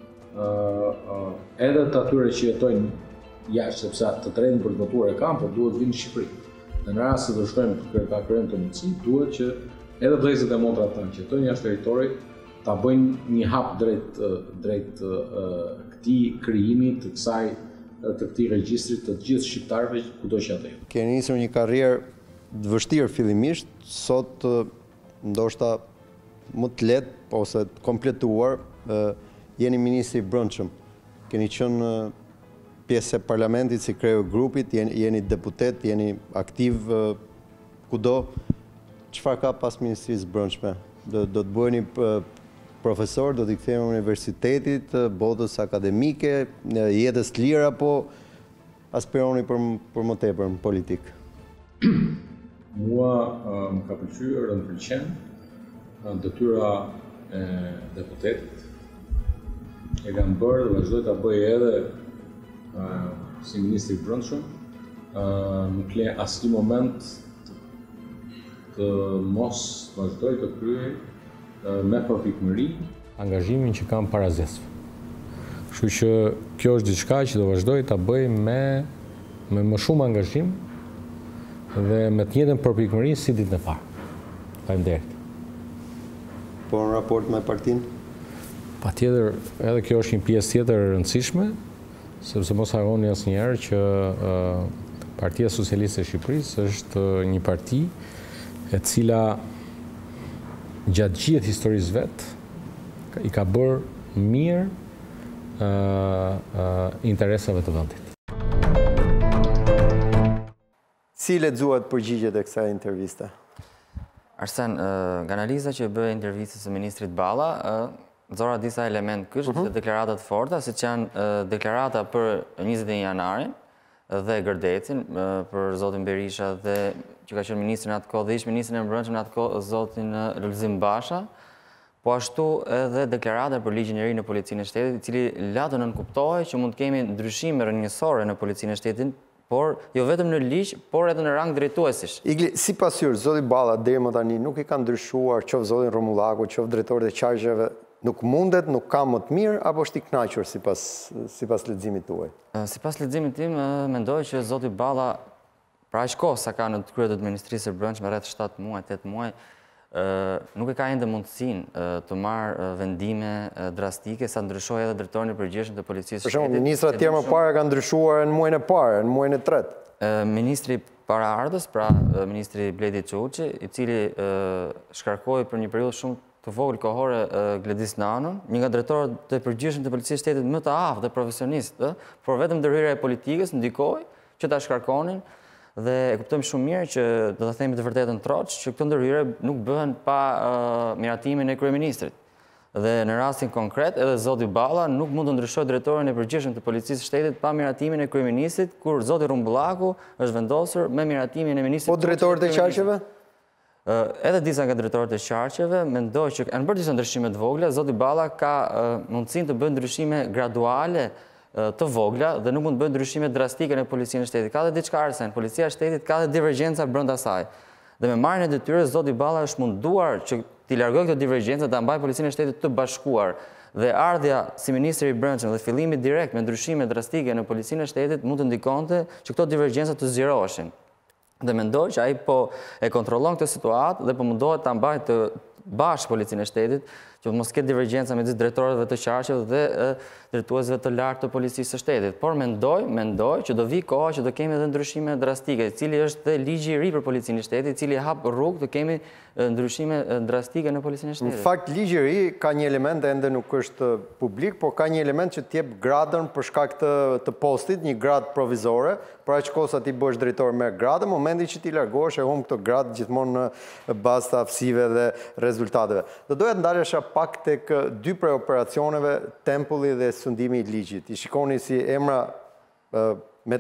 edhe të atyre që jetojnë jashtë, sepse të drejtën për të votuar e kanë, por duhet vinë në Shqipëri. Dhe në rast se do shkojmë ta krijojmë të mundësi, duhet që edhe vëllezërit e motrat tanë që jetojnë jashtë territorit ta bëjnë një hap drejt këtij krijimi të këtij regjistrit të gjithë shqiptarëve kudo që ata jetojnë. Keni nisur një karrierë të vështirë fillimisht, sot ndoshta më të lehtë ose të kompletuar. Jeni ministri i brendshëm, keni qenë pjesë e parlamentit si kreu grupit, jeni deputet, jeni aktiv kudo. Çfarë ka pas ministrisë brendshme? Do të bëheni profesor, do t'i ktheheni universitetit, botës akademike, jetës të lirë, apo aspironi për më tepër në politikë? Mua më ka pëlqyer dhe më pëlqen detyra e deputetit. E kam bërë dhe vazhdoj ta bëj edhe si ministri i brendshëm. Nuk le asnjë moment të mos vazhdoj të kryej me përpikmëri angazhimin që kam para zesve. Kështu që kjo është diçka që do vazhdoj ta bëj me më shumë angazhim dhe me të njëjtën përpikmëri si ditën e parë. Faleminderit. Po në raport me partinë? Patjetër, edhe kjo është një pjesë tjetër e rëndësishme, sepse mos harroni asnjëherë që Partia Socialiste e Shqipërisë është një parti e cila gjatë gjithë historisë vet i ka bërë mirë interesave të vendit. Si lexuat përgjigjet e kësaj interviste? Arsen, nga analiza që bëhe intervistës së ministrit Balla, nxora disa element kyç, disa deklarata të forta, siç janë deklarata për 21 janarin dhe Gërdecin për zotin Berisha dhe që ka qenë ministrin atë kohë dhe ish ministrin e Brendshëm atë kohë zotin Lulzim Basha, po ashtu edhe deklarata për ligjin e ri në Policinë e Shtetit, i cili la të nënkuptohej që mund të kemi ndryshime rrënjësore në Policinë e Shtetit, por jo vetëm në ligj, por edhe në rang drejtuesish. Igli, sipas jush, zoti Balla deri më tani nuk i ka ndryshuar qoftë zotin Romullaku, qoftë drejtorët e qargjeve, nuk mundet, nuk ka më të mirë, apo është i kënaqur sipas leximit tuaj? Sipas leximit tim, mendoj që zoti Balla, pra aq kohë sa ka në krye të Ministrisë së Brendshme, rreth 7 muaj, 8 muaj, nuk e ka ende mundësinë të marrë vendime drastike sa ndryshoi edhe drejtori i përgjithshëm të Policisë së Shtetit. Për shembull, ministrat tjerë më parë kanë ndryshuar në muajin e parë, në muajin e tretë. Ministri paraardhës, pra ministri Bledi Çuçi, i cili shkarkoi për një periudhë shumë të vogël kohore Gledis Nanën, një nga drejtorët të përgjithshëm të policisë shtetit më të aftë dhe profesionistë, por vetëm ndërhyrja e politikës ndikoi që ta shkarkonin dhe e kuptojmë shumë mirë që do ta themi të vërtetën troç që këto ndërhyrje nuk bëhen pa miratimin e kryeministrit. Dhe në rastin konkret, edhe zoti Balla nuk mund të ndryshojë drejtorin e përgjithshëm të policisë shtetit pa miratimin e kryeministrit, kur zoti Rumbullaku është vendosur me miratimin e ministrit. Po drejtorët e qarqeve? Edhe disa nga drejtorët e qarqeve mendoj që janë bërë disa ndryshime të vogla, zoti Balla ka mundësinë të bëjë ndryshime graduale të vogla dhe nuk mund të bëjë ndryshime drastike në policinë e shtetit. Ka dhe diçka arsen, policia e shtetit ka dhe divergjenca brenda saj. Dhe me marrjen e detyrës zoti Balla është munduar që t'i largoj këto divergjenca ta mbajë policinë e shtetit të bashkuar. Dhe ardhja si ministri i brendshëm dhe fillimi direkt me ndryshime drastike në policinë e shtetit mund të ndikonte që këto divergjenca të zgjeroheshin. Dhe mendoj që ai po e kontrollon këtë situatë dhe po mundohet ta mbajë të bashkë policinë e shtetit, që mos ketë divergjenca midis drejtorëve të qarqeve dhe drejtuesve të lartë të policisë së shtetit. Por mendoj që do vi koha që do kemi edhe ndryshime drastike, cili është dhe ligji i ri për policinë e shtetit, cili hap rrugë të kemi ndryshime drastike në policinë e shtetit. Në fakt, ligji i ri ka një element ende nuk është publik, por ka një element që t'jep gradën për shkak të postit, një gradë provizore, pra që kosa ti bësh drejtor me gradë, momenti që ti largohesh e humb këtë gradë gjithmonë në bazë të aftësive dhe rezultateve. Do doja të ndalesha pak tek dy prej operacioneve, Tempulli dhe sundimi i ligjit. I shikoni si emra me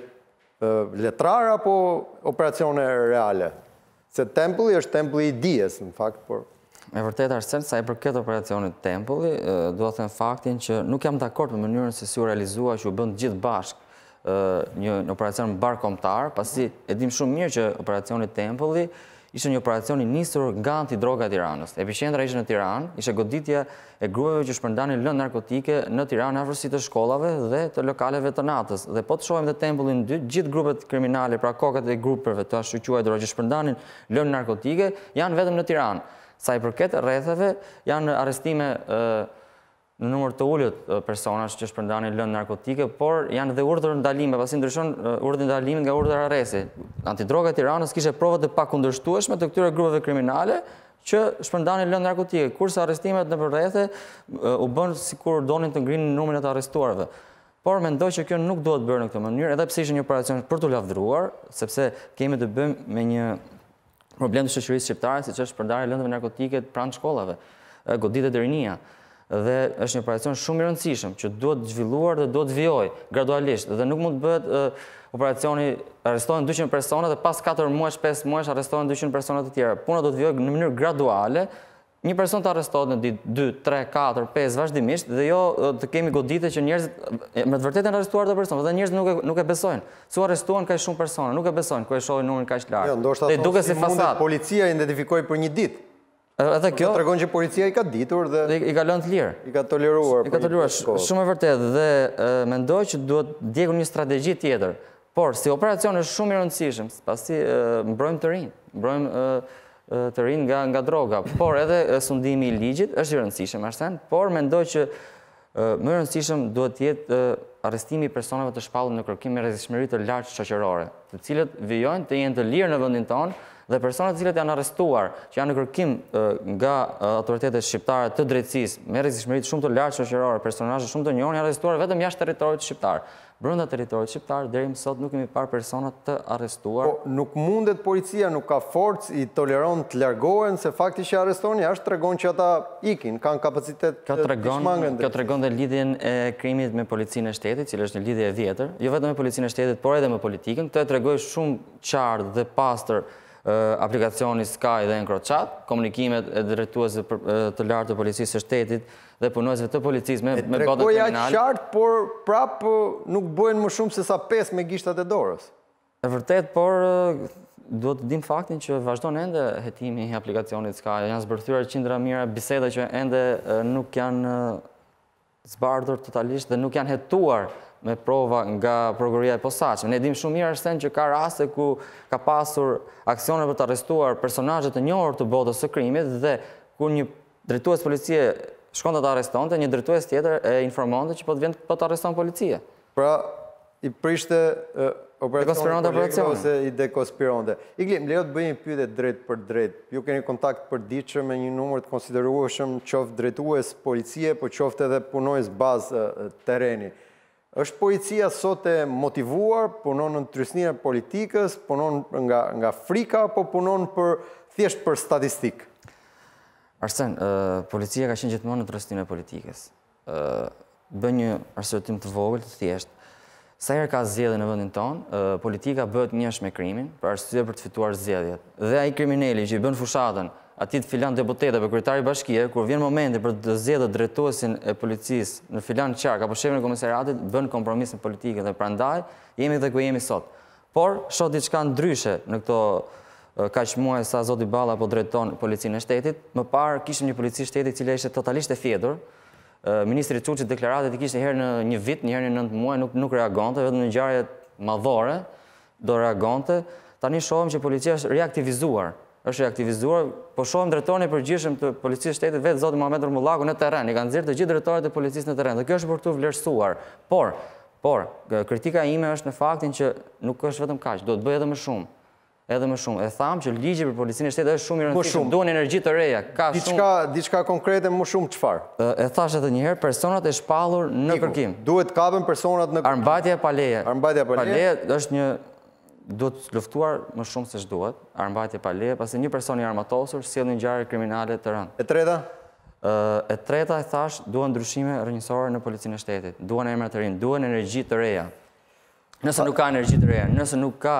letrar apo operacione reale? Se Tempulli është Tempulli i dijes, në fakt, por... Me vërtet Arsen, sa i përket operacionit Tempulli, do të them faktin që nuk jam dakord me mënyrën se si u realizua që u bën gjithë bashkë një operacion mbarkombëtar, pasi e dim shumë mirë që operacioni Tempulli ishte një operacion i nisur nga antidroga e Tiranës. Epiqendra ishte në Tiranë, ishte goditja e grupeve që shpërndanin lëndë narkotike në Tiranë afërsi të shkollave dhe të lokaleve të natës. Dhe po të shohim dhe Tempullin dy, gjithë grupet kriminale, pra kokat e grupeve të ashtuquajtura që shpërndanin lëndë narkotike, janë vetëm në Tiranë. Sa i përket rrethave, janë arrestime në numër të ulët personash që shpërndanin lëndë narkotike, por janë dhe urdhër ndalime, pasi ndryshon urdhër ndalimin nga urdhër arresti. Antidroga e Tiranës kishte prova të pakundërshtueshme të këtyre grupeve kriminale që shpërndanin lëndë narkotike, kurse arrestimet në rrethe u bën sikur donin të ngrinin numrin e të arrestuarve. Por mendoj që kjo nuk duhet bërë në këtë mënyrë, edhe pse ishte një operacion për të lavdëruar, sepse kemi të bëjmë me një problem të shoqërisë shqiptare, siç është shpërndarja e lëndëve narkotike pranë shkollave, goditet e rinia. Dhe është një operacion shumë i rëndësishëm që duhet zhvilluar dhe duhet vijoj gradualisht dhe nuk mund të bëhet operacioni arrestohen 200 persona dhe pas 4 muaj, 5 muaj arrestohen 200 persona të tjera. Puna do të vijoj në mënyrë graduale. Një person të arrestohet në ditë 2, 3, 4, 5 vazhdimisht dhe jo të kemi godite që njerëzit me të vërtetë janë arrestuar të persona dhe njerëzit nuk e besojnë. Su arrestuan kaq shumë persona, nuk e besojnë kur e shohin numrin kaq larg. Jo, ndoshta si mundet policia identifikoj për një ditë. Edhe kjo tregon që policia i ka ditur dhe i ka lënë të lirë. I ka toleruar. I ka toleruar shumë e vërtetë dhe mendoj që duhet djegur një strategji tjetër. Por si operacion është shumë i rëndësishëm, pasi mbrojmë të rinë, mbrojmë të rinë nga droga, por edhe sundimi i ligjit është i rëndësishëm, Arsen, por mendoj që më i rëndësishëm duhet jetë arrestimi i personave të shpallur në kërkim me rrezikshmëri të lartë shoqërore, të cilët vijojnë të jenë të lirë në vendin tonë dhe personat të cilët janë arrestuar, që janë në kërkim nga autoritetet shqiptare të drejtësisë me rrezikshmëri shumë të lartë shoqërore, personazhe shumë të njohur janë arrestuar vetëm jashtë territorit shqiptar. Brenda territorit shqiptar deri më sot nuk kemi parë persona të arrestuar. Po nuk mundet policia, nuk ka forcë, i toleron të largohen, se fakti që arrestojnë jashtë tregon që ata ikin, kanë kapacitet të shmangen. Kjo tregon dhe lidhjen e krimit me policinë e shtetit, cilë është një lidhje e vjetër, jo vetëm me policinë e shtetit, por edhe me politikën. Këtë e tregoj shumë qartë dhe pastër aplikacioni Sky dhe Encrochat, komunikimet e drejtuesve të lartë të policisë së shtetit dhe punojësve të policisë me botën kriminale. Tregoja qartë, por prapë nuk bëhen më shumë se sa 5 me gishtat e dorës. E vërtet, por duhet të dim faktin që vazhdon ende hetimi i aplikacionit Sky. Janë zbërthyer qindra mijëra biseda që ende nuk janë zbardhur totalisht dhe nuk janë hetuar me prova nga prokuroria e posaçme. Ne dim shumë mirë Arsen që ka raste ku ka pasur aksione për të arrestuar personazhe të njohur të botës së krimit dhe kur një drejtues policie shkonte të arrestonte, një drejtues tjetër e informonte që po të arreston policia. Pra, i prishte operacion ose i dekonspironte. Igli, më lejo të bëj një pyetje drejt për drejt. Ju keni kontakt përditshëm me një numër të konsiderueshëm, qoftë drejtues policie, po qoftë edhe punojës bazë terreni. Është policia sot e motivuar, punon në trysninë e politikës, punon nga frika, apo punon thjesht për statistikë? Arsen, policia ka qenë gjithmonë në trysninë e politikës. Bën një arsyetim të vogël, të thjeshtë. Sa herë ka zgjedhje në vendin tonë, politika bëhet njësh me krimin për arsye për të fituar zgjedhjet. Dhe ai kriminali që i bën fushatën atij të filan deputetëve, kryetari bashkie, kur vjen momenti për të zgjedhur drejtuesin e policisë në filan qark apo shefin e komisariatit, bën kompromis në politikë dhe prandaj jemi dhe ku jemi sot. Por shoh diçka ndryshe në këto kaq muaj sa zoti Balla po drejton policinë e shtetit. Më parë kishim një polici shteti e cila ishte totalisht e fjetur. Ministri Çuçi deklaratet i kishte herë në një vit, një herë në 9 muaj, nuk reagonte, vetëm në ngjarje madhore do reagonte. Tani shohim që policia është reaktivizuar, po shohim drejtorin e përgjithshëm të policisë shtetit vetë zoti Muhamet Rumullaku në terren, i kanë nxjerrë të gjithë drejtorët e policisë në terren. Dhe kjo është për të vlerësuar. Por kritika ime është në faktin që nuk është vetëm kaq, duhet bëj edhe më shumë. E thamë që ligji për policinë e shtetit është shumë i rëndësishëm. Duhen energji të reja. Diçka konkrete më shumë çfarë? E thash edhe një herë, personat e shpallur në kërkim. Duhet kapen personat në kërkim. Armbajtja e paleje. Paleje është një duhet luftuar më shumë se ç'duhet. Armbajtja e paleje, pasi një person i armatosur sjell një ngjarje kriminale të rëndë. E treta? E treta e thash, duhen ndryshime rrënjësore në policinë e shtetit. Duhen emra të rinj, duhen energji të reja. Nëse nuk ka energji të reja, nëse nuk ka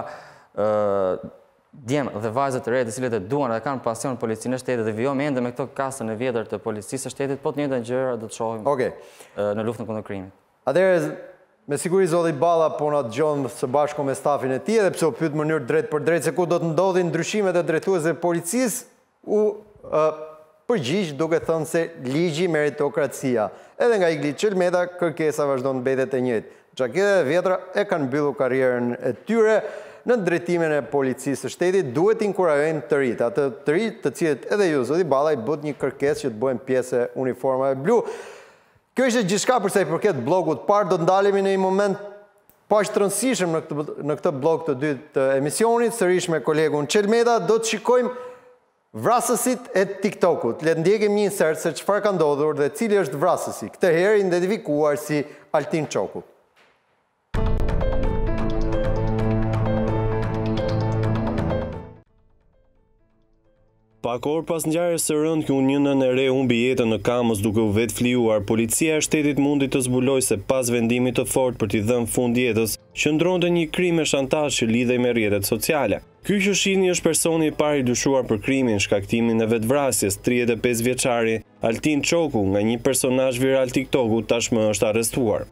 djemë dhe vajzët të reja të cilët e duan dhe kanë pasion policinë e shtetit dhe vijojmë ende me këto kasën e vjetër të policisë së shtetit, po të njëjtën gjëra do të shohim në luftën kundër krimit. Atëherë, me siguri zoti Balla po na dëgjon së bashku me stafin e tij, edhe pse u pyet në mënyrë drejt për drejt se ku do të ndodhin ndryshimet e drejtuesve të policisë, u përgjigj duke thënë se ligji, meritokracia. Edhe nga Igli Çelmeta kërkesa vazhdon të mbetet e njëjtë. Xhaketet e vjetra e kanë mbyllur karrierën e tyre. Në drejtimin e policisë së shtetit duhet inkurajojnë të rinj, atë të rinj të cilët edhe ju zoti Balla i bët një kërkesë që të bëhen pjesë e uniformave blu. Kjo ishte gjithçka për sa i përket bllokut parë, do të ndalemi në një moment pa të rëndësishëm në këtë bllok të dytë të emisionit, sërish me kolegun Çelmeta, do të shikojmë vrasësit e TikTokut. Le të ndjekim një insert se çfarë ka ndodhur dhe cili është vrasësi, këtë herë identifikuar si Altin Çoku. Pak orë pas ngjarjes së rëndë që një nën e re humbi jetën në Kamës duke u vetë flijuar, policia e shtetit mundi të zbulojë se pas vendimit të fortë për t'i dhënë fund jetës, qëndronte një krim me shantazh që lidhej me rrjetet sociale. Ky që shihni është personi i parë i dyshuar për krimin, shkaktimin e vetvrasjes, 35 vjeçari Altin Çoku, nga një personazh viral TikToku, tashmë është arrestuar.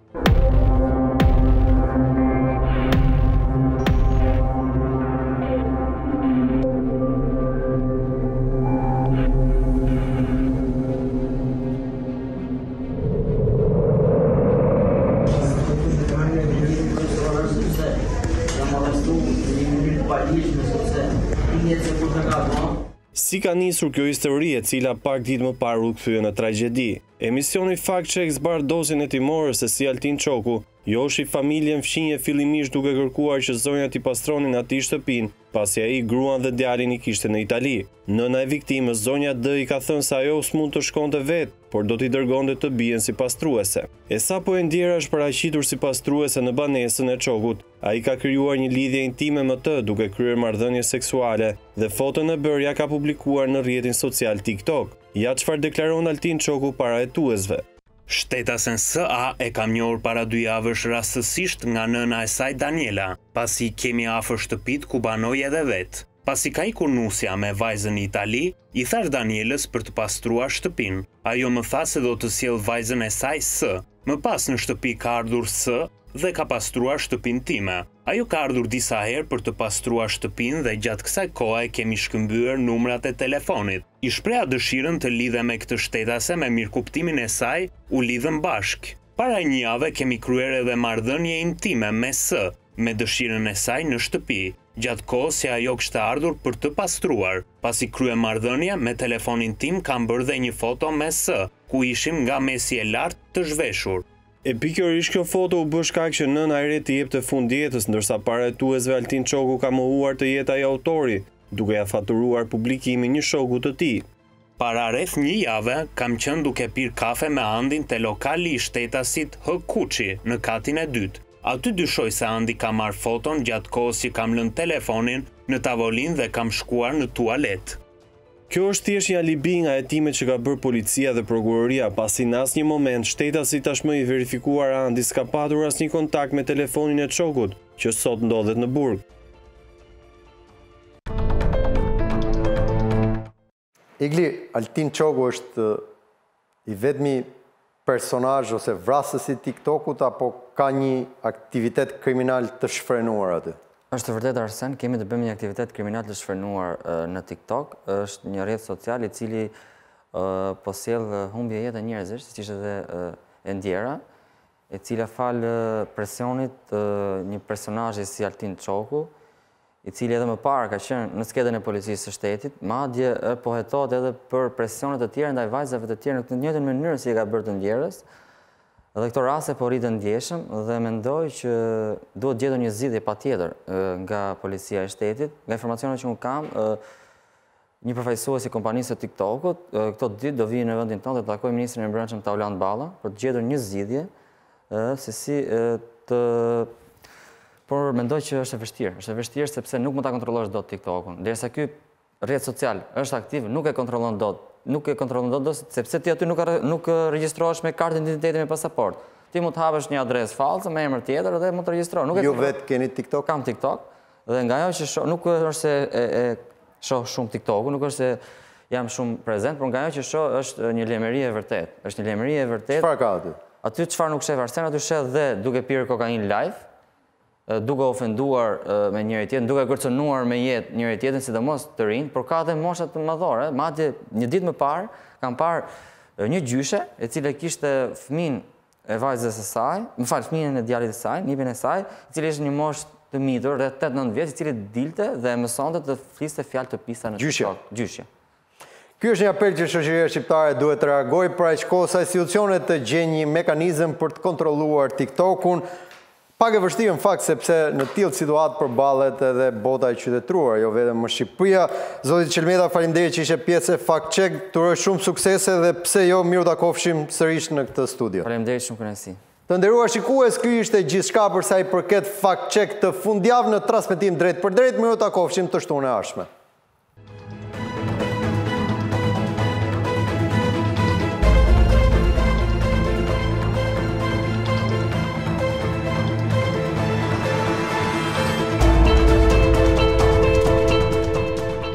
Si ka nisur kjo histori e cila pak ditë më parë u kthye në tragjedi? Emisioni Fact Check zbar dosjen e timorës se si Altin Çoku joshi familjen fshinje fillimisht duke kërkuar që zonja t'i pastronin atij shtëpinë, pasi ai gruan dhe djalin i kishte në Itali. Nëna e viktimës, zonja D, i ka thënë se ajo s'mund të shkonte vetë, por do t'i dërgonte të bien si pastruese. E sapo e ndjera është paraqitur si pastruese në banesën e Çokut, ai ka krijuar një lidhje intime me të duke kryer marrëdhënie seksuale dhe foton e bërja ka publikuar në rrjetin social TikTok. Ja çfarë deklaron Altin Çoku para hetuesve. Shtetasen SA e kam njohur para 2 javësh rastësisht nga nëna e saj Daniela, pasi kemi afër shtëpit ku banoj edhe vetë. Pasi ka ikur nusja me vajzën në Itali, i thash Danielës për të pastruar shtëpinë. Ajo më tha se do të sjell vajzën e saj S. Më pas në shtëpi ka ardhur S dhe ka pastruar shtëpinë time. Ajo ka ardhur disa herë për të pastruar shtëpinë dhe gjatë kësaj kohe kemi shkëmbyer numrat e telefonit. I shpreha dëshirën të lidhe me këtë shtetase me mirëkuptimin e saj, u lidhëm bashk. Para një jave kemi kryer edhe marrëdhënie intime me S, me dëshirën e saj në shtëpi. Gjatë kohës që ajo kishte ardhur për të pastruar. Pasi krye marrëdhënia me telefonin tim kam bërë dhe një foto me S, ku ishim nga mesi e lartë të zhveshur. E pikërisht kjo foto u bë shkak që nëna e re të jepte fundjetës, ndërsa parajtuesve Altin Çoku ka mohuar të jetë ai autori, duke ja faturuar publikimin një shoku të tij. Para rreth një jave, kam qenë duke pirë kafe me Andin te lokali i shtetasit H. Kuçi në katin e dytë. Aty dyshoj se Andi ka marrë foton gjatë kohës që kam lënë telefonin në tavolinë dhe kam shkuar në tualet. Kjo është thjesht një alibi nga hetimet që ka bërë policia dhe prokuroria, pasi në asnjë moment shtetasi tashmë i verifikuar Andi s'ka patur asnjë kontakt me telefonin e Çokut, që sot ndodhet në burg. Igli, Altin Çoku është i vetmi personazh ose vrasës i TikTokut apo ka një aktivitet kriminal të shfrenuar aty? Është vërtet Arsen, kemi të bëjmë një aktivitet kriminal të shfrenuar në TikTok. Është një rrjet social i cili po sjell humbje jetë njerëzish, siç ishte edhe e ndjera, e cila fal presionit një personazhi si Altin Çoku, i cili edhe më parë ka qenë në skedën e policisë së shtetit, madje po hetohet edhe për presionet të tjera ndaj vajzave të tjera në këtë njëjtën mënyrë si e ka bërë të ndjerës. Dhe këto raste po rritën ndjeshëm dhe mendoj që duhet gjetur një zgjidhje patjetër nga policia e shtetit. Nga informacionet që unë kam, një përfaqësues i kompanisë së TikTokut këto ditë do vijë në vendin tonë të takojë ministrin e Brendshëm Tauland Balla për të gjetur një zgjidhje se si të. Por mendoj që është e vështirë sepse nuk mund ta kontrollosh dot TikTokun. Derisa ky rrjet social është aktiv, nuk e kontrollon dot, sepse ti aty nuk regjistrohesh me kartë identiteti me pasaport. Ti mund të hapësh një adresë fallse me emër tjetër dhe mund të regjistrohesh. Ju vetë keni TikTok? Kam TikTok dhe nga ajo që shoh, nuk është se e shoh shumë TikTokun, nuk është se jam shumë prezent, por nga ajo që shoh është një lajmëri e vërtetë. Është një lajmëri e vërtetë. Çfarë ka aty? Aty çfarë nuk shef Arsen, aty shef dhe duke pirë kokainë live, duke ofenduar me njëri tjetrin, duke kërcënuar me jetë njëri tjetrin, sidomos të rinj, por ka edhe mosha të madhore. Madje një ditë më parë kam parë një gjyshe e cila kishte fëmin e vajzës së saj, fëmijën e djalit të saj, nipin e saj, i cili ishte një moshë të mitur, rreth 8-9 vjeç, i cili dilte dhe mësonte të fliste fjalë të pista në TikTok. Gjyshje. Ky është një apel që shoqëria shqiptare duhet të reagojë, pra aq kohë sa institucionet të gjejnë një mekanizëm për të kontrolluar TikTokun. Pak e vështirë në fakt sepse në tillë situatë përballet edhe bota e qytetëruar, jo vetëm në Shqipëri. Zoti Çelmeta, faleminderit që ishe pjesë e Fact Check. Turoj shumë suksese dhe pse jo, mirë ta takofshim sërish në këtë studio. Faleminderit shumë kënaqësi. Të nderuar shikues, ky ishte gjithçka për sa i përket Fact Check të fundjavë në transmetim drejt për drejt. Mirë ta takofshim të shtunën e ardhshme.